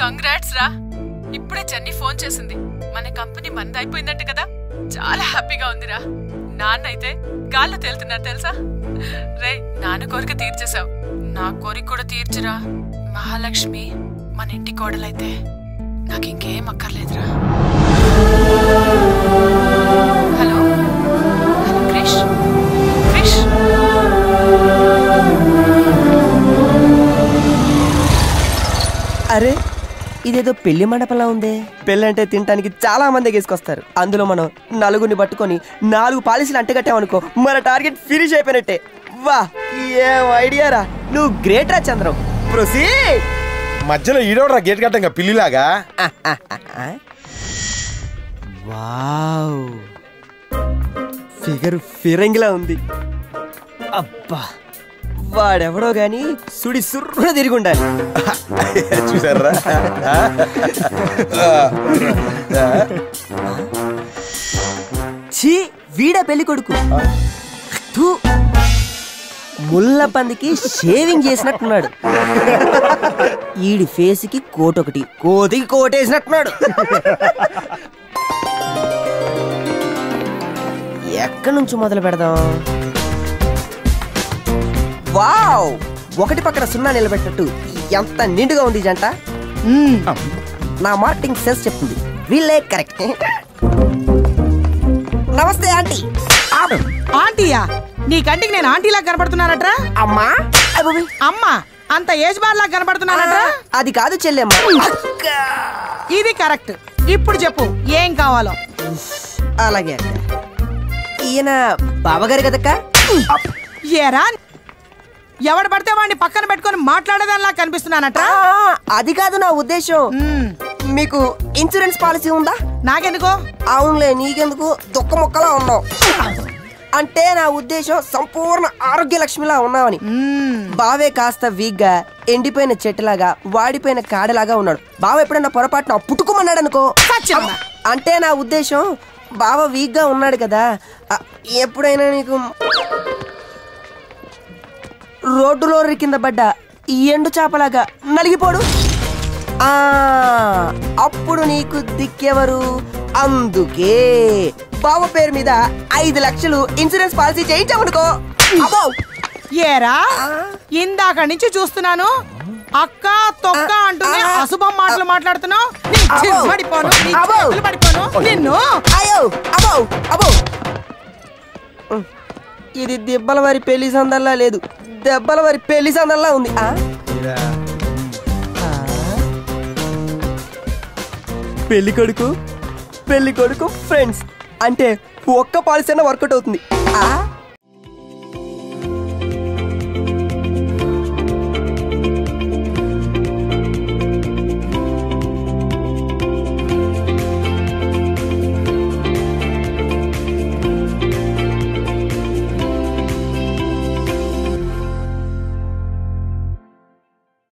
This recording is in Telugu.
కంగ్రాట్స్ రా. ఇప్పుడే చెన్ని ఫోన్ చేసింది. మన కంపెనీ మంది అయిపోయిందంట కదా. చాలా హ్యాపీగా ఉందిరా. నాన్న అయితే గాల్లో తేలుతున్నారు తెలుసా. రే, నాన్న కోరిక తీర్చేశావు, నా కోరిక కూడా తీర్చురా. మహాలక్ష్మి మన ఇంటి కోడలైతే నాకు ఇంకేం అక్కర్లేదురా. Hello hello Krish, Krish. అరే, ఇదేదో పెళ్లి మండపంలా ఉంది. పెళ్ళంటే తినడానికి చాలా మంది తీసుకొస్తారు. అందులో మనం నలుగురిని పట్టుకొని 4 పాలసీలు అంటగట్టామనుకో, మన టార్గెట్ ఫినిష్ అయిపోయినట్టే. వా, ఏం ఐడియారా. నువ్వు గ్రేట్ రా చంద్రం. ప్రొసీడ్. మధ్యలో ఈడోడ్రా గేట్ కట్టంగా పిల్లిలాగా. వావ్, ఫిగర్ ఫిరంగిలా ఉంది. అబ్బా, వాడెవడో గాని సుడి సుర్ర తిరిగి ఉండాలి. చూసారా? ఛీ, వీడా పెళ్లి కొడుకు. ముళ్ళ పందికి షేవింగ్ చేసినట్టున్నాడు. ఈడి ఫేస్ కి కోట్ ఒకటి, కోతికి కోటేసినట్టున్నాడు. ఎక్కడి నుంచి మొదలు పెడదాం? వావ్, ఒకటి పక్కన 0 నిలబెట్టినట్టు ఎంత నిండుగా ఉంది జంట. నా మార్కెటింగ్ సెన్స్ చెప్తుంది వీళ్ళే కరెక్ట్. నమస్తే ఆంటీ. ఆంటీయా? నీ కంటికి నేను ఆంటీలా కనబడుతున్నానట్రా? అమ్మా. అమ్మా, అంత ఏజ్ బార్ లాగా కనబడుతున్నానట్రా? అది కాదు చెల్లెమ్మ. ఇది కరెక్ట్. ఇప్పుడు చెప్పు ఏం కావాలో. అలాగే, ఈయన బావగారు కదక్క. ఏరా, ఎవడు పడితే వాడిని పక్కన పెట్టుకొని మాట్లాడేదానిలా కనిపిస్తున్నానట్రా? అది కాదు నా ఉద్దేశం. మీకు ఇన్సూరెన్స్ పాలసీ ఉందా? నాకెందుకో? అవునులే, నీకెందుకు? దుఃఖ ముక్కలా ఉన్నావు. అంటే నా ఉద్దేశం సంపూర్ణ ఆరోగ్య లక్ష్మిలా ఉన్నావని. బావే కాస్త వీక్ గా, ఎండిపోయిన చెట్టులాగా, వాడిపోయిన కాడలాగా ఉన్నాడు. బావ ఎప్పుడన్నా పొరపాటున పుట్టుకోమన్నాడు అనుకో. అంటే నా ఉద్దేశం, బావ వీక్ గా ఉన్నాడు కదా, ఎప్పుడైనా నీకు రోడ్డులో కింద పడ్డ ఎండు చేపలాగా నలిగిపోడు. అప్పుడు నీకు దిక్కెవరు? అందుకే బావ పేరు మీద 5 లక్షలు ఇన్సూరెన్స్ పాలసీ చేయించామనుకో. ఏరా, ఇందాక నుంచి చూస్తున్నాను అక్క తొక్క అంటూనే అశుభం మాటలు మాట్లాడుతున్నావు. నిన్ను ఇది దెబ్బల వారి పెళ్లి సందల్లా లేదు, దెబ్బల వారి పెళ్లి సందల్లా ఉంది. పెళ్లి కొడుకు ఫ్రెండ్స్ అంటే ఒక్క పాలసీ అయినా వర్కౌట్ అవుతుంది.